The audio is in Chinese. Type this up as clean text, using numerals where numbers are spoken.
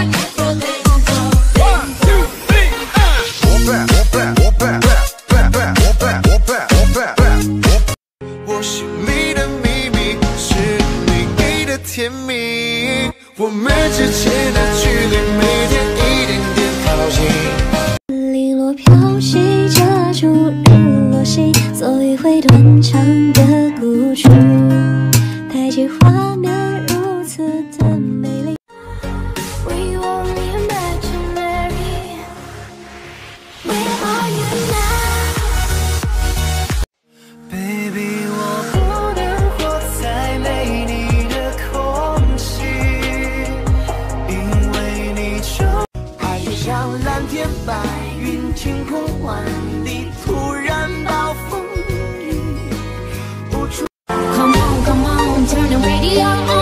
我心里的秘密是你给的甜蜜，我们之间的距离每天一点点靠近。 零落飘兮，夹住日落西，做一回断肠的孤注。抬起画面，如此的美丽。We only imaginary. Where are you now? Baby， 我不能活在没你的空气，因为你就爱就像蓝天白云，晴空万里，突然暴风雨，无处。 Come on, come on, turn the radio on.